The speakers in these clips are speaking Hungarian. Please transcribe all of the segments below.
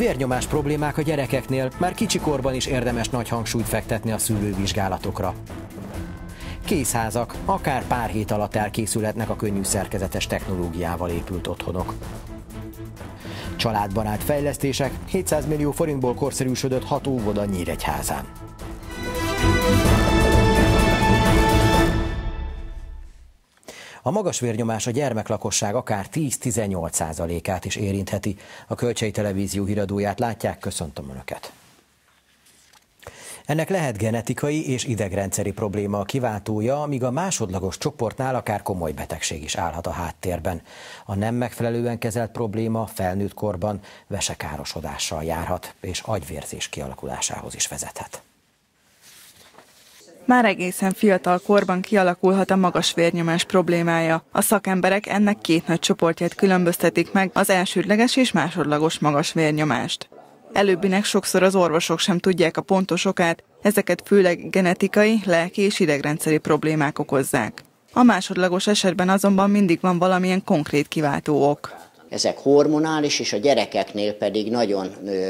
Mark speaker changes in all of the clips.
Speaker 1: Vérnyomás problémák a gyerekeknél, már kicsikorban is érdemes nagy hangsúlyt fektetni a szűrővizsgálatokra. Készházak, akár pár hét alatt elkészülhetnek a könnyű szerkezetes technológiával épült otthonok. Családbarát fejlesztések, 700 millió forintból korszerűsödött 6 óvoda Nyíregyházán. A magas vérnyomás a gyermeklakosság akár 10-18%-át is érintheti. A Kölcsei Televízió híradóját látják, köszöntöm Önöket. Ennek lehet genetikai és idegrendszeri probléma a kiváltója, míg a másodlagos csoportnál akár komoly betegség is állhat a háttérben. A nem megfelelően kezelt probléma felnőtt korban vesekárosodással járhat, és agyvérzés kialakulásához is vezethet.
Speaker 2: Már egészen fiatal korban kialakulhat a magas vérnyomás problémája. A szakemberek ennek két nagy csoportját különböztetik meg, az elsődleges és másodlagos magas vérnyomást. Előbbinek sokszor az orvosok sem tudják a pontos okát, ezeket főleg genetikai, lelki és idegrendszeri problémák okozzák. A másodlagos esetben azonban mindig van valamilyen konkrét kiváltó ok.
Speaker 3: Ezek hormonális, és a gyerekeknél pedig nagyon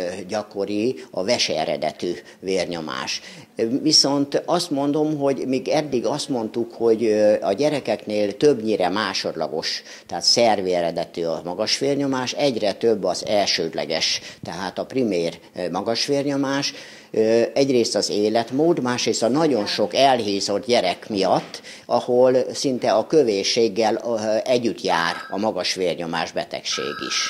Speaker 3: gyakori a vese eredetű vérnyomás. Viszont azt mondom, hogy még eddig azt mondtuk, hogy a gyerekeknél többnyire másodlagos, tehát szervi eredetű a magas vérnyomás, egyre több az elsődleges, tehát a primér magas vérnyomás. Egyrészt az életmód, másrészt a nagyon sok elhízott gyerek miatt, ahol szinte a kövésséggel együtt jár a magas vérnyomás betegség is.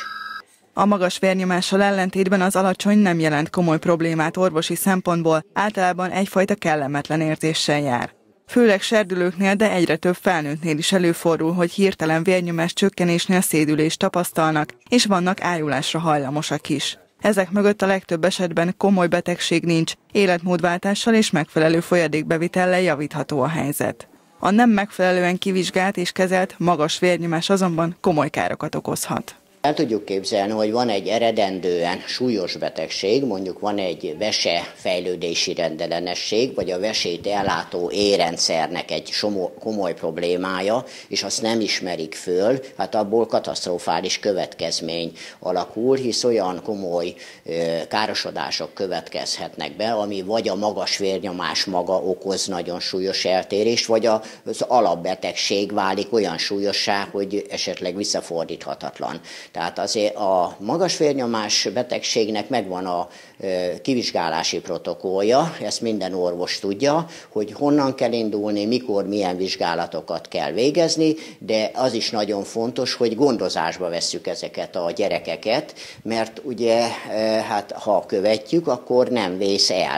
Speaker 2: A magas vérnyomással ellentétben az alacsony nem jelent komoly problémát orvosi szempontból, általában egyfajta kellemetlen érzéssel jár. Főleg serdülőknél, de egyre több felnőttnél is előfordul, hogy hirtelen vérnyomás csökkenésnél szédülést tapasztalnak, és vannak ájulásra hajlamosak is. Ezek mögött a legtöbb esetben komoly betegség nincs, életmódváltással és megfelelő folyadékbevitellel javítható a helyzet. A nem megfelelően kivizsgált és kezelt magas vérnyomás azonban komoly károkat okozhat.
Speaker 3: El tudjuk képzelni, hogy van egy eredendően súlyos betegség, mondjuk van egy vesefejlődési rendellenesség, vagy a vesét ellátó érrendszernek egy komoly problémája, és azt nem ismerik föl, hát abból katasztrofális következmény alakul, hisz olyan komoly károsodások következhetnek be, ami vagy a magas vérnyomás maga okoz nagyon súlyos eltérést, vagy az alapbetegség válik olyan súlyossá, hogy esetleg visszafordíthatatlan. Tehát azért a magas vérnyomás betegségnek megvan a kivizsgálási protokollja, ezt minden orvos tudja, hogy honnan kell indulni, mikor, milyen vizsgálatokat kell végezni, de az is nagyon fontos, hogy gondozásba vesszük ezeket a gyerekeket, mert ugye hát ha követjük, akkor nem vész el,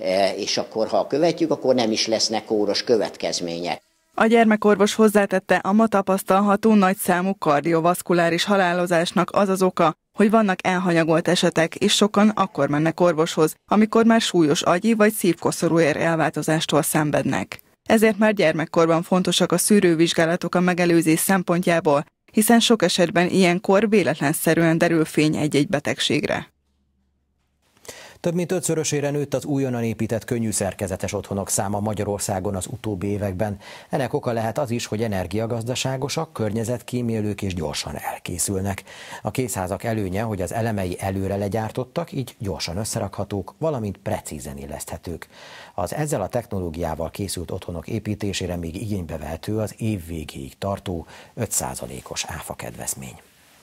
Speaker 3: és akkor ha követjük, akkor nem is lesznek kóros következmények.
Speaker 2: A gyermekorvos hozzátette, a ma tapasztalható nagyszámú kardiovaszkuláris halálozásnak az az oka, hogy vannak elhanyagolt esetek, és sokan akkor mennek orvoshoz, amikor már súlyos agyi vagy szívkoszorúér elváltozástól szenvednek. Ezért már gyermekkorban fontosak a szűrővizsgálatok a megelőzés szempontjából, hiszen sok esetben ilyenkor véletlenszerűen derül fény egy-egy betegségre.
Speaker 1: Több mint 5-szörösére nőtt az újonnan épített könnyű szerkezetes otthonok száma Magyarországon az utóbbi években. Ennek oka lehet az is, hogy energiagazdaságosak, környezetkímélők és gyorsan elkészülnek. A készházak előnye, hogy az elemei előre legyártottak, így gyorsan összerakhatók, valamint precízen illeszthetők. Az ezzel a technológiával készült otthonok építésére még igénybe vehető az év végéig tartó 5%-os áfakedvezmény.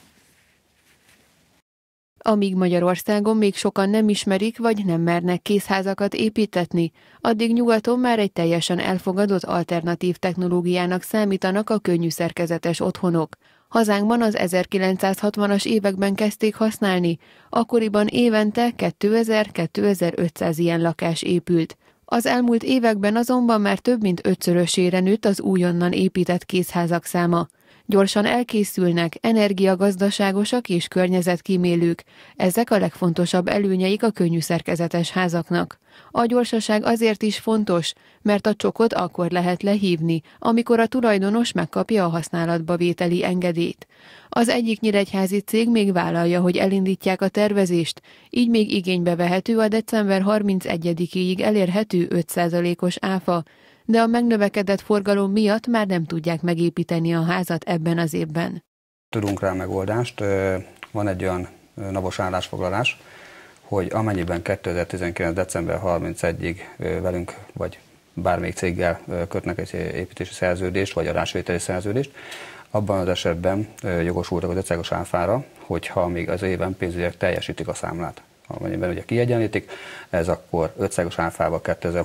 Speaker 4: Amíg Magyarországon még sokan nem ismerik vagy nem mernek készházakat építetni, addig nyugaton már egy teljesen elfogadott alternatív technológiának számítanak a könnyű szerkezetes otthonok. Hazánkban az 1960-as években kezdték használni, akkoriban évente 2000-2500 ilyen lakás épült. Az elmúlt években azonban már több mint 5-szörösére nőtt az újonnan épített készházak száma. Gyorsan elkészülnek, energiagazdaságosak és környezetkímélők. Ezek a legfontosabb előnyeik a könnyű szerkezetes házaknak. A gyorsaság azért is fontos, mert a csokot akkor lehet lehívni, amikor a tulajdonos megkapja a használatba vételi engedélyt. Az egyik nyíregyházi cég még vállalja, hogy elindítják a tervezést, így még igénybe vehető a december 31-ig elérhető 5%-os áfa, de a megnövekedett forgalom miatt már nem tudják megépíteni a házat ebben az évben.
Speaker 5: Tudunk rá megoldást, van egy olyan napos állásfoglalás, hogy amennyiben 2019. december 31-ig velünk vagy bármelyik céggel kötnek egy építési szerződést, vagy adásvételi szerződést, abban az esetben jogosultak az 5%-os áfára, hogyha még az éven pénzügyileg teljesítik a számlát. Amennyiben ugye kiegyenlítik, ez akkor 5%-os áfával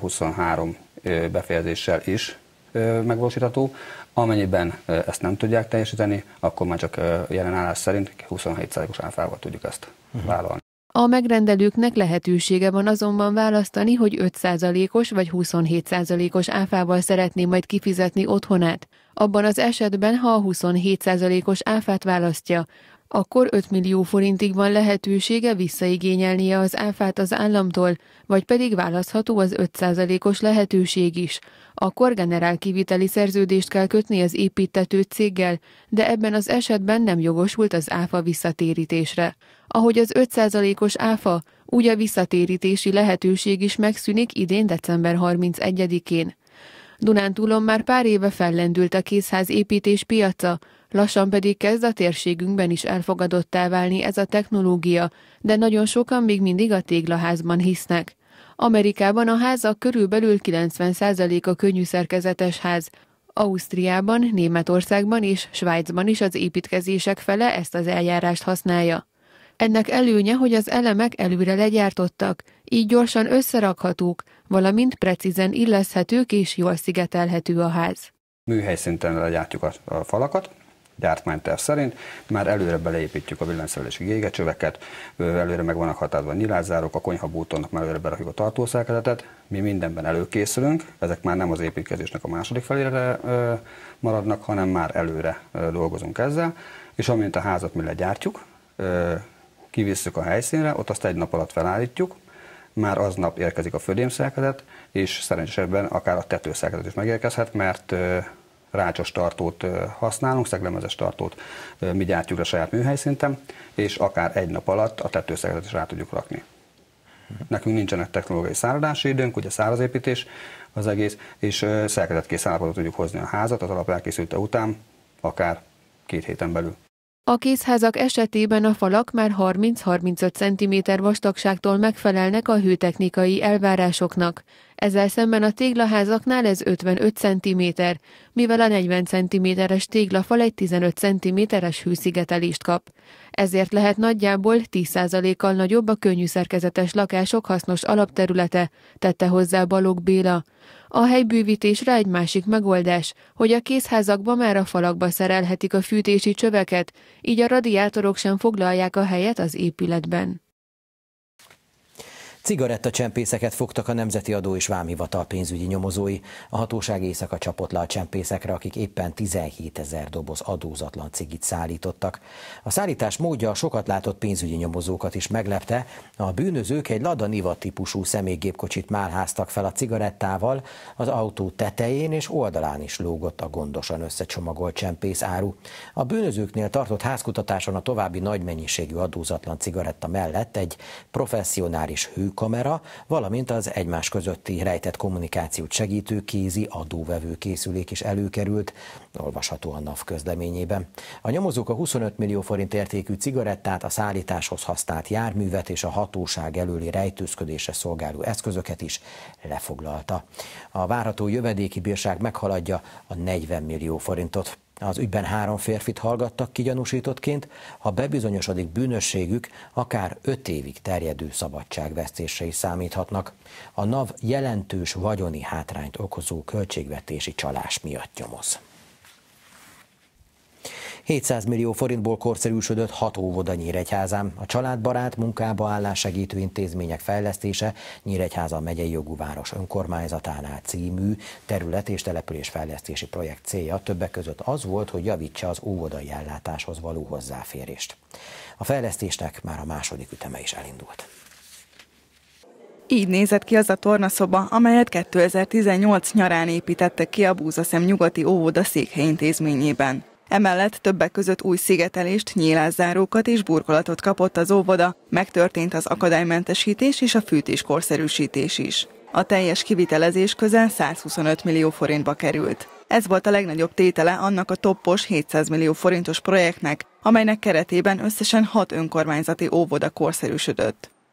Speaker 5: 2023 befejezéssel is megvalósítható. Amennyiben ezt nem tudják teljesíteni, akkor már csak jelen állás szerint 27%-os áfával tudjuk ezt vállalni.
Speaker 4: A megrendelőknek lehetősége van azonban választani, hogy 5%-os vagy 27%-os áfával szeretné majd kifizetni otthonát. Abban az esetben, ha a 27%-os áfát választja, akkor 5 millió forintig van lehetősége visszaigényelnie az áfát az államtól, vagy pedig választható az 5%-os lehetőség is. Akkor generálkiviteli szerződést kell kötni az építtető céggel, de ebben az esetben nem jogosult az áfa visszatérítésre. Ahogy az 5%-os áfa, úgy a visszatérítési lehetőség is megszűnik idén december 31-én. Dunántúlon már pár éve fellendült a készház építés piaca, lassan pedig kezd a térségünkben is elfogadottá válni ez a technológia, de nagyon sokan még mindig a téglaházban hisznek. Amerikában a házak körülbelül 90%-a könnyű szerkezetes ház. Ausztriában, Németországban és Svájcban is az építkezések fele ezt az eljárást használja. Ennek előnye, hogy az elemek előre legyártottak, így gyorsan összerakhatók, valamint precízen illeszthetők és jól szigetelhető a ház.
Speaker 5: Műhelyszinten legyártjuk a falakat, gyártmányterv szerint, már előre beleépítjük a villanyszerelési gégecsöveket, előre meg vannak határozva a nyilászárók, a konyhabútornak már előre berakjuk a tartószerkezetet, mi mindenben előkészülünk, ezek már nem az építkezésnek a második felére maradnak, hanem már előre dolgozunk ezzel, és amint a házat mi legyártjuk, kivisszük a helyszínre, ott azt egy nap alatt felállítjuk, már aznap érkezik a födémszerkezet, és szerencsésebben akár a tetőszerkezet is megérkezhet, mert rácsos tartót használunk, szeglemezes tartót mi gyártjuk a saját műhelyszinten, és akár egy nap alatt a tetőszerkezetet is rá tudjuk rakni. Nekünk nincsenek technológiai száradási időnk, ugye szárazépítés az egész, és szerkezetkész állapotba tudjuk hozni a házat az alap elkészülte után, akár 2 héten belül.
Speaker 4: A készházak esetében a falak már 30-35 cm vastagságtól megfelelnek a hőtechnikai elvárásoknak. Ezzel szemben a téglaházaknál ez 55 cm, mivel a 40 cm-es téglafal egy 15 cm-es hőszigetelést kap. Ezért lehet nagyjából 10%-kal nagyobb a könnyű szerkezetes lakások hasznos alapterülete, tette hozzá Balogh Béla. A helybővítésre egy másik megoldás, hogy a készházakba már a falakba szerelhetik a fűtési csöveket, így a radiátorok sem foglalják a helyet az épületben.
Speaker 1: Cigarettacsempészeket fogtak a Nemzeti Adó és Vámhivatal pénzügyi nyomozói. A hatóság éjszaka csapott le a csempészekre, akik éppen 17 000 doboz adózatlan cigit szállítottak. A szállítás módja a sokat látott pénzügyi nyomozókat is meglepte. A bűnözők egy Lada Niva típusú személygépkocsit málháztak fel a cigarettával, az autó tetején és oldalán is lógott a gondosan összecsomagolt csempészáru. A bűnözőknél tartott házkutatáson a további nagy mennyiségű adózatlan cigaretta mellett egy professzionális kamera, valamint az egymás közötti rejtett kommunikációt segítő kézi adóvevő készülék is előkerült, olvasható a NAV közleményében. A nyomozók a 25 millió forint értékű cigarettát, a szállításhoz használt járművet és a hatóság előli rejtőzködésre szolgáló eszközöket is lefoglalta. A várható jövedéki bírság meghaladja a 40 millió forintot. Az ügyben 3 férfit hallgattak ki gyanúsítottként, ha bebizonyosodik bűnösségük, akár 5 évig terjedő szabadságvesztésre is számíthatnak. A NAV jelentős vagyoni hátrányt okozó költségvetési csalás miatt nyomoz. 700 millió forintból korszerűsödött 6 óvoda Nyíregyházán. A családbarát munkába állás segítő intézmények fejlesztése Nyíregyháza megyei jogú város önkormányzatánál című terület- és településfejlesztési projekt célja többek között az volt, hogy javítsa az óvodai ellátáshoz való hozzáférést. A fejlesztésnek már a második üteme is elindult.
Speaker 2: Így nézett ki az a tornaszoba, amelyet 2018 nyarán építettek ki a Búzaszem nyugati óvoda székhelyintézményében. Emellett többek között új szigetelést, nyílászárókat és burkolatot kapott az óvoda, megtörtént az akadálymentesítés és a fűtés korszerűsítés is. A teljes kivitelezés közel 125 millió forintba került. Ez volt a legnagyobb tétele annak a toppos 700 millió forintos projektnek, amelynek keretében összesen 6 önkormányzati óvoda korszerűsödött.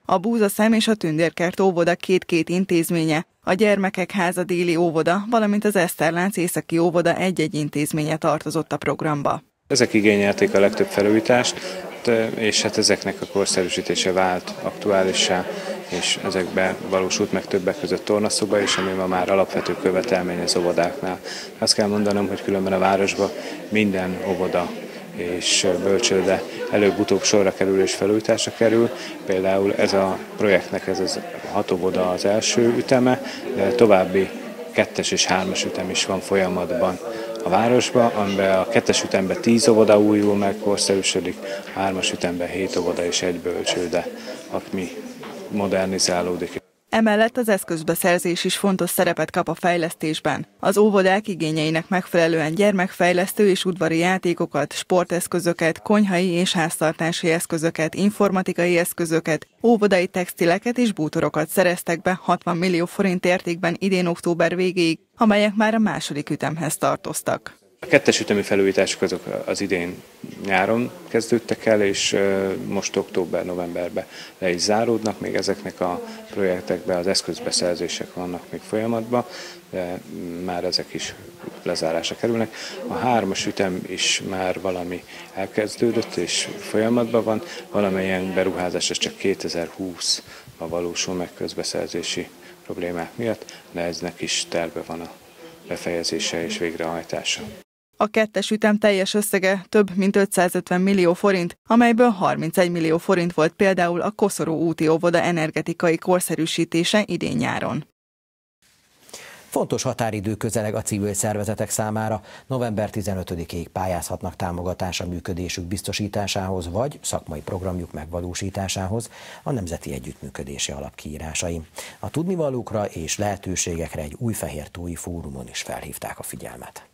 Speaker 2: A Búzaszem és a Tündérkert óvoda két-két intézménye, a Gyermekek Háza déli óvoda, valamint az Eszterlánc északi óvoda egy-egy intézménye tartozott a programba.
Speaker 6: Ezek igényelték a legtöbb felújítást, és hát ezeknek a korszerűsítése vált aktuálissá, és ezekbe valósult meg többek között tornaszoba is, ami ma már alapvető követelmény az óvodáknál. Azt kell mondanom, hogy különben a városban minden óvoda és bölcsőde előbb-utóbb sorra kerül és felújításra kerül. Például ez a projektnek ez 6 óvoda az első üteme, de további 2-es és 3-as ütem is van folyamatban a városban, amiben a 2-es ütemben 10 óvoda újul meg, korszerűsödik, a 3-as ütemben 7 óvoda és 1 bölcsőde, ami modernizálódik.
Speaker 2: Emellett az eszközbeszerzés is fontos szerepet kap a fejlesztésben. Az óvodák igényeinek megfelelően gyermekfejlesztő és udvari játékokat, sporteszközöket, konyhai és háztartási eszközöket, informatikai eszközöket, óvodai textileket és bútorokat szereztek be 60 millió forint értékben idén október végéig, amelyek már a második ütemhez tartoztak.
Speaker 6: A 2-es ütemi felújítások azok az idén nyáron kezdődtek el, és most október-novemberben le is záródnak. Még ezeknek a projektekben az eszközbeszerzések vannak még folyamatban, de már ezek is lezárásra kerülnek. A 3-as ütem is már valami elkezdődött és folyamatban van, valamilyen beruházás ez csak 2020-ban valósul meg közbeszerzési problémák miatt, de eznek is terve van a befejezése és végrehajtása.
Speaker 2: A 2-es ütem teljes összege több mint 550 millió forint, amelyből 31 millió forint volt például a Koszorú úti óvoda energetikai korszerűsítése idén nyáron.
Speaker 1: Fontos határidő közeleg a civil szervezetek számára. November 15-ig pályázhatnak támogatása működésük biztosításához, vagy szakmai programjuk megvalósításához a Nemzeti Együttműködési Alap kiírásain. A tudnivalókra és lehetőségekre egy Újfehértói fórumon is felhívták a figyelmet.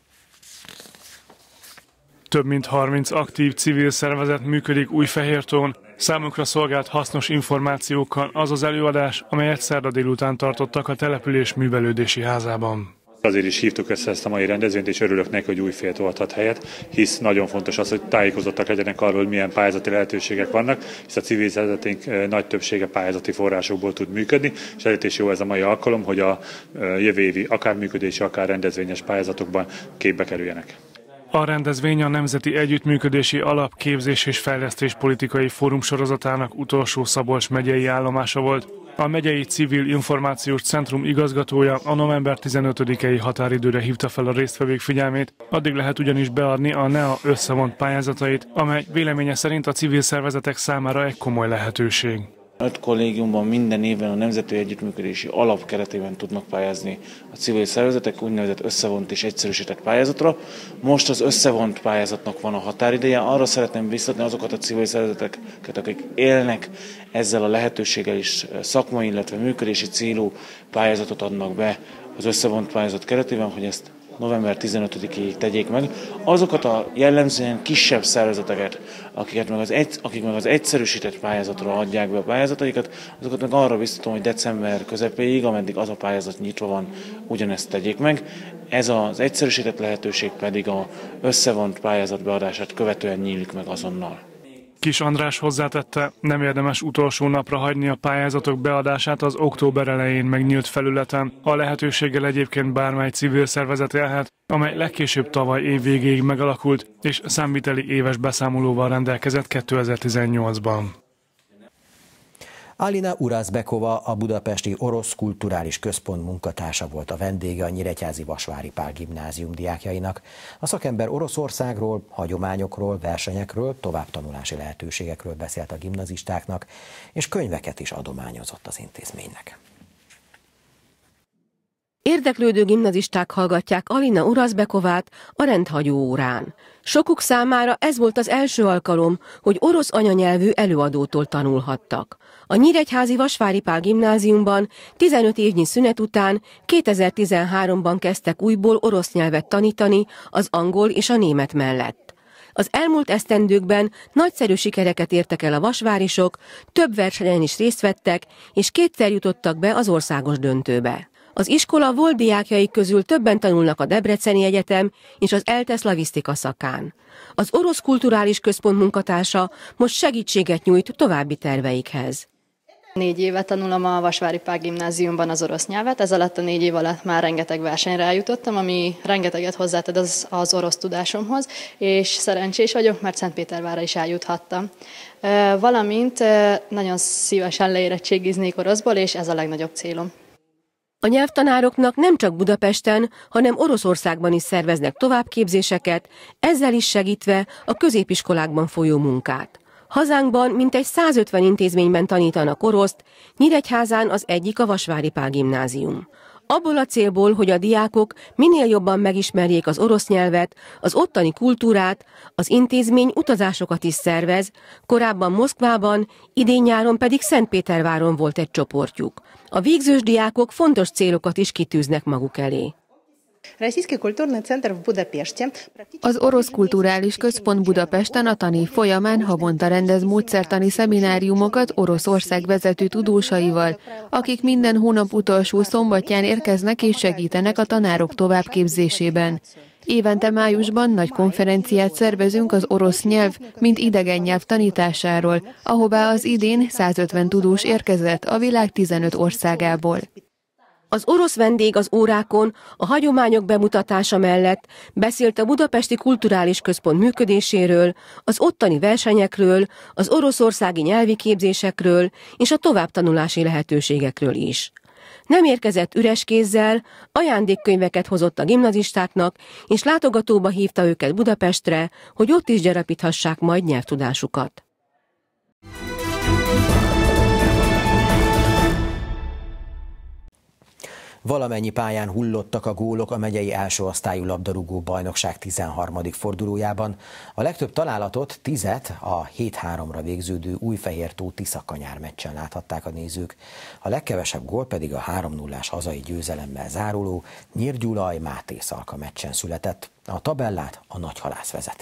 Speaker 7: Több mint 30 aktív civil szervezet működik Újfehértón. Számukra szolgált hasznos információkkal az az előadás, amelyet szerda délután tartottak a település művelődési házában.
Speaker 8: Azért is hívtuk össze ezt a mai rendezvényt, és örülök neki, hogy Újfehér adhat helyet, hisz nagyon fontos az, hogy tájékozottak legyenek arról, hogy milyen pályázati lehetőségek vannak, hisz a civil szervezeténk nagy többsége pályázati forrásokból tud működni, és ezért is jó ez a mai alkalom, hogy a jövő évi akár működési, akár rendezvényes pályázatokban képbe kerüljenek.
Speaker 7: A rendezvény a Nemzeti Együttműködési Alap képzés és fejlesztés politikai fórum sorozatának utolsó Szabolcs megyei állomása volt. A megyei civil információs centrum igazgatója a november 15-i határidőre hívta fel a résztvevők figyelmét, addig lehet ugyanis beadni a NEA összevont pályázatait, amely véleménye szerint a civil szervezetek számára egy komoly lehetőség.
Speaker 9: 5 kollégiumban minden évben a Nemzeti Együttműködési Alap keretében tudnak pályázni a civil szervezetek úgynevezett összevont és egyszerűsített pályázatra. Most az összevont pályázatnak van a határideje. Arra szeretném biztatni azokat a civil szervezeteket, akik élnek ezzel a lehetőséggel is szakmai, illetve működési célú pályázatot adnak be az összevont pályázat keretében, hogy ezt november 15-ig tegyék meg. Azokat a jellemzően kisebb szervezeteket, akik meg az egyszerűsített pályázatra adják be a pályázataikat, azokat meg arra biztatom, hogy december közepéig, ameddig az a pályázat nyitva van, ugyanezt tegyék meg. Ez az egyszerűsített lehetőség pedig az összevont pályázat beadását követően nyílik meg azonnal.
Speaker 7: Kis András hozzátette, nem érdemes utolsó napra hagyni a pályázatok beadását az október elején megnyílt felületen. A lehetőséggel egyébként bármely civil szervezet élhet, amely legkésőbb tavaly év végéig megalakult, és számviteli éves beszámolóval rendelkezett 2018-ban.
Speaker 1: Alina Urazbekova, a Budapesti Orosz Kulturális Központ munkatársa volt a vendége a Nyíregyházi Vasvári Pál Gimnázium diákjainak. A szakember Oroszországról, hagyományokról, versenyekről, továbbtanulási lehetőségekről beszélt a gimnazistáknak, és könyveket is adományozott az intézménynek.
Speaker 10: Érdeklődő gimnazisták hallgatják Alina Urazbekovát a rendhagyó órán. Sokuk számára ez volt az első alkalom, hogy orosz anyanyelvű előadótól tanulhattak. A Nyíregyházi Vasvári Pál Gimnáziumban 15 évnyi szünet után 2013-ban kezdtek újból orosz nyelvet tanítani az angol és a német mellett. Az elmúlt esztendőkben nagyszerű sikereket értek el a vasvárisok, több versenyen is részt vettek, és 2-szer jutottak be az országos döntőbe. Az iskola volt diákjai közül többen tanulnak a Debreceni Egyetem és az ELTE szlavisztika szakán. Az Orosz Kulturális Központ munkatársa most segítséget nyújt további terveikhez.
Speaker 11: 4 éve tanulom a Vasvári Pál Gimnáziumban az orosz nyelvet, ez alatt a 4 év alatt már rengeteg versenyre eljutottam, ami rengeteget hozzátett az orosz tudásomhoz, és szerencsés vagyok, mert Szentpétervárra is eljuthattam. Valamint nagyon szívesen leérettségiznék oroszból, és ez a legnagyobb célom.
Speaker 10: A nyelvtanároknak nem csak Budapesten, hanem Oroszországban is szerveznek továbbképzéseket, ezzel is segítve a középiskolákban folyó munkát. Hazánkban mintegy 150 intézményben tanítanak oroszt, Nyíregyházán az egyik a Vasvári Pál Gimnázium. Abból a célból, hogy a diákok minél jobban megismerjék az orosz nyelvet, az ottani kultúrát, az intézmény utazásokat is szervez, korábban Moszkvában, idén-nyáron pedig Szentpéterváron volt egy csoportjuk. A végzős diákok fontos célokat is kitűznek maguk elé.
Speaker 4: Az Orosz Kulturális Központ Budapesten a tanév folyamán havonta rendez módszertani szemináriumokat Oroszország vezető tudósaival, akik minden hónap utolsó szombatján érkeznek és segítenek a tanárok továbbképzésében. Évente májusban nagy konferenciát szervezünk az orosz nyelv, mint idegen nyelv tanításáról, ahová az idén 150 tudós érkezett a világ 15 országából.
Speaker 10: Az orosz vendég az órákon a hagyományok bemutatása mellett beszélt a Budapesti Kulturális Központ működéséről, az ottani versenyekről, az oroszországi nyelvi képzésekről és a továbbtanulási lehetőségekről is. Nem érkezett üres kézzel, ajándékkönyveket hozott a gimnazistáknak, és látogatóba hívta őket Budapestre, hogy ott is gyarapíthassák majd nyelvtudásukat.
Speaker 1: Valamennyi pályán hullottak a gólok a megyei első osztályú labdarúgó bajnokság 13. fordulójában. A legtöbb találatot, 10-et a 7-3-ra végződő Újfehértó Tiszakanyár meccsen láthatták a nézők. A legkevesebb gól pedig a 3-0-ás hazai győzelemmel záruló Nyírgyulaj-Máté Szalka meccsen született. A tabellát a Nagyhalász vezeti.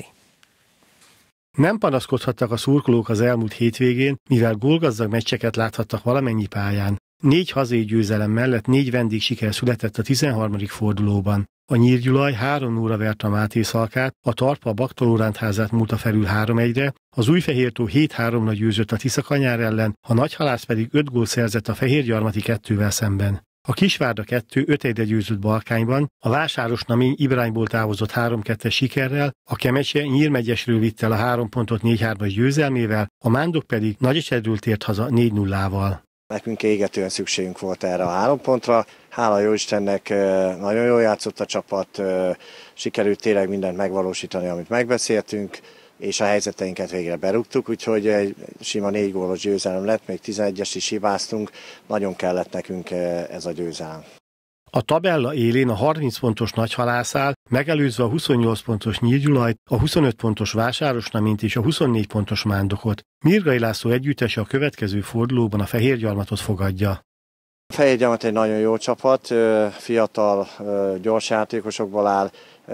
Speaker 12: Nem panaszkodhattak a szurkolók az elmúlt hétvégén, mivel gólgazdag meccseket láthattak valamennyi pályán. 4 hazai győzelem mellett 4 vendégsiker született a 13. fordulóban. A Nyírgyulaj 3-0-ra verte a Máté Szalkát, a Tarpa a Baktalórándházát múlta felül 3-1-re, az Újfehértó 7-3-ra győzött a Tiszakanyár ellen, a Nagyhalász pedig 5 gól szerzett a Fehérgyarmati 2-vel szemben. A Kisvárda 2 5-1-re győzött Balkányban, a Vásárosnamény Ibrányból távozott 3-2-es sikerrel, a Kemecse Nyírmegyesről vitt el a 3 pontot 4-3-as győzelmével, a Mándok pedig Nagyesedről tért haza 4-0-val.
Speaker 13: Nekünk égetően szükségünk volt erre a 3 pontra. Hála Jóistennek nagyon jól játszott a csapat, sikerült tényleg mindent megvalósítani, amit megbeszéltünk, és a helyzeteinket végre berúgtuk, úgyhogy egy sima 4 gólos győzelem lett, még 11-es is hibáztunk, nagyon kellett nekünk ez a győzelem.
Speaker 12: A tabella élén a 30 pontos Nagyhalász áll, megelőzve a 28 pontos Nyírgyulajt, a 25 pontos Vásárosnaményt és a 24 pontos Mándokot. Mirgai László együttese a következő fordulóban a Fehérgyarmatot fogadja.
Speaker 13: A Fehérgyarmat egy nagyon jó csapat, fiatal, gyors játékosokból áll,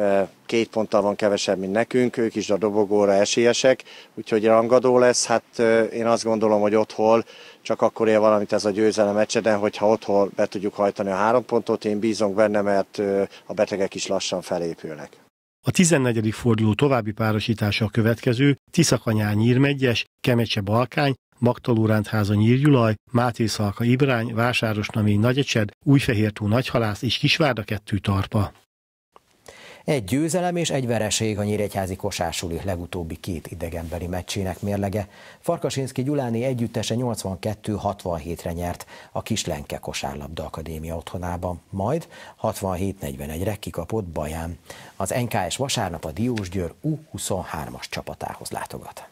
Speaker 13: 2 ponttal van kevesebb, mint nekünk, ők is a dobogóra esélyesek, úgyhogy rangadó lesz. Hát én azt gondolom, hogy otthon csak akkor ér valamit ez a győzelem meccseden, hogyha otthon be tudjuk hajtani a 3 pontot, én bízom benne, mert a betegek is lassan felépülnek.
Speaker 12: A 14. forduló további párosítása a következő: Tiszakanyár Nyírmegyes, Kemecse Balkány, Baktalórándháza Nyírgyulaj, Máté Szalka Ibrány, Vásárosnamény Nagyecsed, Újfehértó Nagyhalász és Kisvárda 2 Tarpa.
Speaker 1: Egy győzelem és egy vereség a nyíregyházi kosársuli legutóbbi 2 idegenbeli meccsének mérlege. Farkasinszky Gyuláné együttese 82-67-re nyert a Kislenke Kosárlabda Akadémia otthonában, majd 67-41-re kikapott Baján. Az NKS vasárnap a Diósgyőr U23-as csapatához látogat.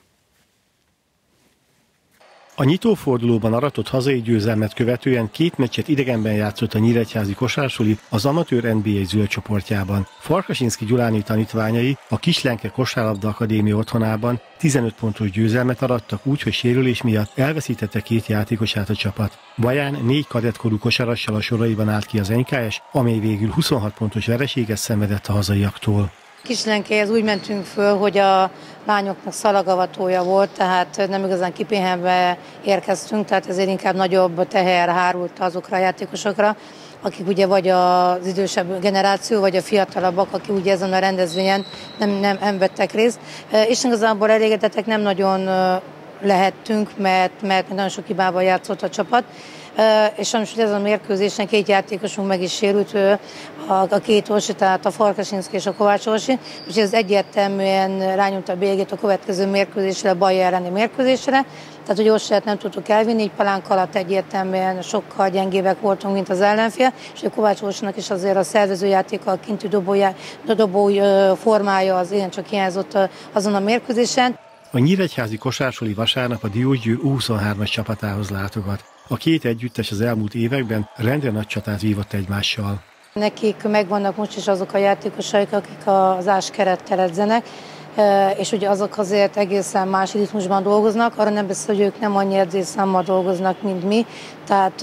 Speaker 12: A nyitófordulóban aratott hazai győzelmet követően 2 meccset idegenben játszott a nyíregyházi kosársuli az amatőr NBA zöld csoportjában. Farkasinszky Gyuláné tanítványai a Kislenke Kosárlabda Akadémia otthonában 15 pontos győzelmet arattak úgy, hogy sérülés miatt elveszítette 2 játékosát a csapat. Baján 4 kadettkorú kosarassal a soraiban állt ki az NKS, amely végül 26 pontos vereséget szenvedett a hazaiaktól.
Speaker 14: Kislenkéhez úgy mentünk föl, hogy a lányoknak szalagavatója volt, tehát nem igazán kipéhenve érkeztünk, tehát ezért inkább nagyobb teher hárult azokra a játékosokra, akik ugye vagy az idősebb generáció, vagy a fiatalabbak, akik ugye ezen a rendezvényen nem vettek részt. És igazából elégedettek, nem nagyon lehettünk, mert nagyon sok hibával játszott a csapat. És sajnos ez a mérkőzésen 2 játékosunk meg is sérült, a 2 Orsi, tehát a Farkasinszki és a Kovács Orsi, úgyhogy ez egyértelműen rányomta a bélyegét a következő mérkőzésre, a Bayer elleni mérkőzésre. Tehát, hogy Orsiát nem tudtuk elvinni, így Palánk alatt egyértelműen sokkal gyengébbek voltunk, mint az ellenfél, és a Kovács Orsinak is azért a szervezőjátéka, a kinti dobó formája az igencsak hiányzott azon a mérkőzésen.
Speaker 12: A nyíregyházi Kosársoli vasárnap a Diósgyőr U23-as csapatához látogat. A 2 együttes az elmúlt években rendre nagy csatát vívott egymással.
Speaker 14: Nekik megvannak most is azok a játékosaik, akik az ás kerettel edzenek, és ugye azok azért egészen más ritmusban dolgoznak, arra nem beszél, hogy ők nem annyi edzésszámmal dolgoznak, mint mi, tehát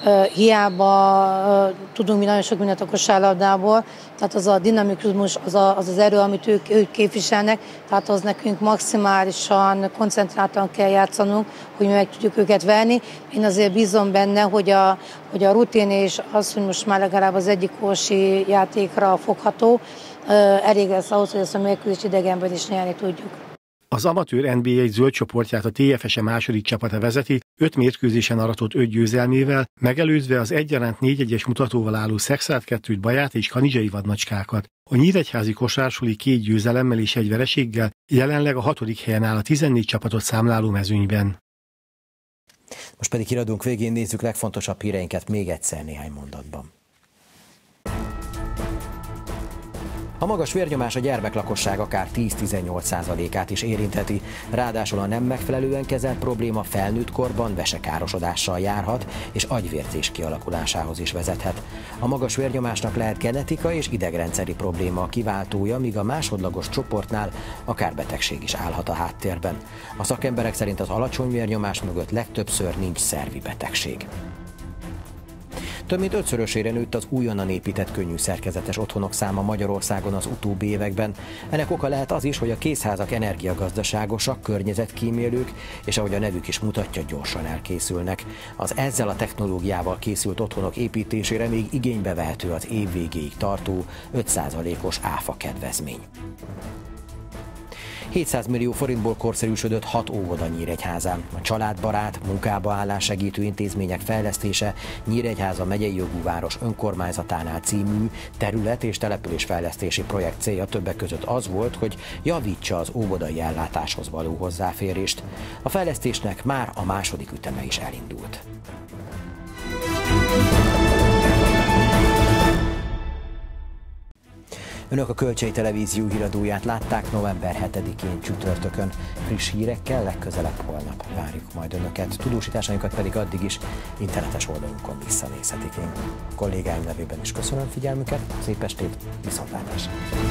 Speaker 14: hiába tudunk mi nagyon sok mindent a kosárlabdából, tehát az a dinamikus, az erő, amit ők képviselnek, tehát az nekünk maximálisan koncentráltan kell játszanunk, hogy mi meg tudjuk őket verni. Én azért bízom benne, hogy a rutin és az, hogy most már legalább az egyik Orsi játékra fogható, elég lesz ahhoz, hogy ezt a mérkőzést idegenben is nyerni tudjuk.
Speaker 12: Az amatőr NBA zöld csoportját a TFS második csapata vezeti, 5 mérkőzésen aratott 5 győzelmével, megelőzve az egyaránt 4-1-es mutatóval álló Szexárd 2-t, Baját és Kanizsai Vadnacskákat. A nyíregyházi Kosársoli 2 győzelemmel és 1 vereséggel jelenleg a 6. helyen áll a 14 csapatot számláló mezőnyben.
Speaker 1: Most pedig híradónk végén nézzük legfontosabb híreinket még egyszer néhány mondatban. A magas vérnyomás a gyermeklakosság akár 10-18%-át is érintheti, ráadásul a nem megfelelően kezelt probléma felnőtt korban vesekárosodással járhat, és agyvérzés kialakulásához is vezethet. A magas vérnyomásnak lehet genetika és idegrendszeri probléma a kiváltója, míg a másodlagos csoportnál akár betegség is állhat a háttérben. A szakemberek szerint az alacsony vérnyomás mögött legtöbbször nincs szervi betegség. Több mint 5-szörösére nőtt az újonnan épített könnyű szerkezetes otthonok száma Magyarországon az utóbbi években. Ennek oka lehet az is, hogy a készházak energiagazdaságosak, környezetkímélők, és ahogy a nevük is mutatja, gyorsan elkészülnek. Az ezzel a technológiával készült otthonok építésére még igénybe vehető az év végéig tartó 5%-os áfa kedvezmény. 700 millió forintból korszerűsödött 6 óvoda Nyíregyházán. A családbarát, munkába állássegítő intézmények fejlesztése Nyíregyháza megyei jogú város önkormányzatánál című terület- és településfejlesztési projekt célja többek között az volt, hogy javítsa az óvodai ellátáshoz való hozzáférést. A fejlesztésnek már a második üteme is elindult. Önök a Kölcsei Televízió híradóját látták november 7-én csütörtökön. Friss hírekkel legközelebb holnap várjuk majd Önöket. Tudósításainkat pedig addig is internetes oldalunkon visszanézhetik. Én kollégáim nevében is köszönöm figyelmüket, szép estét, viszontlátásra!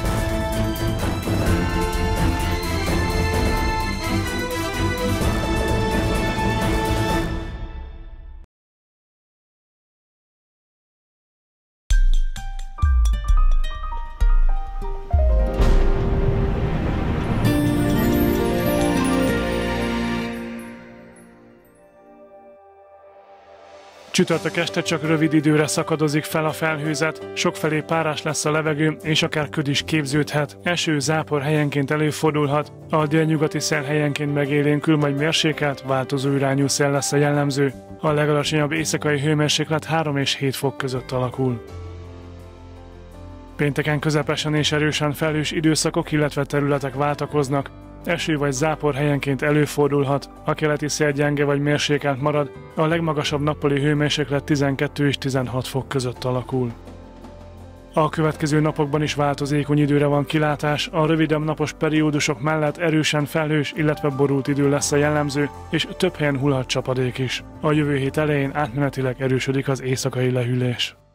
Speaker 7: Csütörtök este csak rövid időre szakadozik fel a felhőzet, sokfelé párás lesz a levegő, és akár köd is képződhet. Eső, zápor helyenként előfordulhat, a délnyugati szél helyenként megélénkül, majd mérsékelt, változó irányú szél lesz a jellemző. A legalacsonyabb éjszakai hőmérséklet 3 és 7 fok között alakul. Pénteken közepesen és erősen felhős időszakok, illetve területek váltakoznak. Eső vagy zápor helyenként előfordulhat, a keleti szél gyenge vagy mérsékelt marad, a legmagasabb nappali hőmérséklet 12 és 16 fok között alakul. A következő napokban is változékony időre van kilátás, a rövidebb napos periódusok mellett erősen felhős, illetve borult idő lesz a jellemző, és több helyen hullhat csapadék is. A jövő hét elején átmenetileg erősödik az éjszakai lehűlés.